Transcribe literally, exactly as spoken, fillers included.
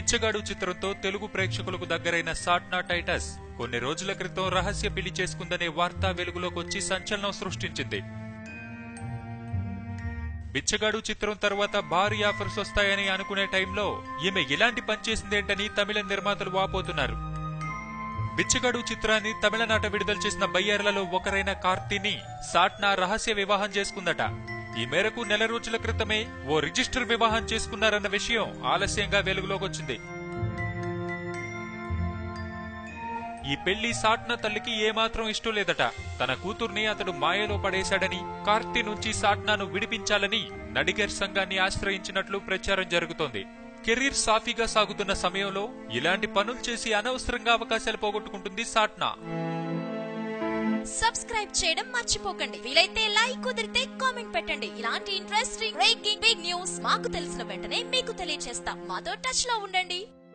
బిచ్చగాడు చిత్రంతో తెలుగు ప్రేక్షకులకు దగ్గరైన సాట్నా టైటస్ కొన్ని రోజుల క్రితం రహస్య పెళ్లి చేసుకుందనే వార్త వెలుగులోకొచ్చి సంచలనం సృష్టించింది. బిచ్చగాడు చిత్రం తర్వాత భారీ ఆఫర్స్ వస్తాయని అనుకునే టైంలో ఈమె ఇలాంటి పనిచేసిందేంటని తమిళ నిర్మాతలు వాపోతున్నారు. బిచ్చగాడు చిత్రాన్ని తమిళనాట విడుదల చేసిన బయ్యర్లలో ఒకరైన కార్తీని సాట్నా రహస్య వివాహం చేసుకుందట. ఈ మేరకు నెల రోజుల క్రితమే ఓ రిజిస్టర్ వివాహం చేసుకున్నారన్న విషయం ఆలస్యంగా వెలుగులోకొచ్చింది. ఈ పెళ్లి సాట్నా తల్లికి ఏమాత్రం ఇష్టం లేదట. తన కూతుర్ని అతడు మాయలో పడేశాడని, కార్తీ నుంచి సాట్నాను విడిపించాలని నడిగర్ సంఘాన్ని ఆశ్రయించినట్లు ప్రచారం జరుగుతోంది. కెరీర్ సాఫీగా సాగుతున్న సమయంలో ఇలాంటి పనులు చేసి అనవసరంగా అవకాశాలు పోగొట్టుకుంటుంది సాట్నా. సబ్స్క్రైబ్ చేయడం మర్చిపోకండి. వీలైతే లైక్, కుదిరితే కామెంట్ పెట్టండి. ఇలాంటి ఇంట్రెస్టింగ్ బ్రేకింగ్ బిగ్ న్యూస్ మాకు తెలిసిన వెంటనే మీకు తెలియజేస్తాం. మాతో టచ్ లో ఉండండి.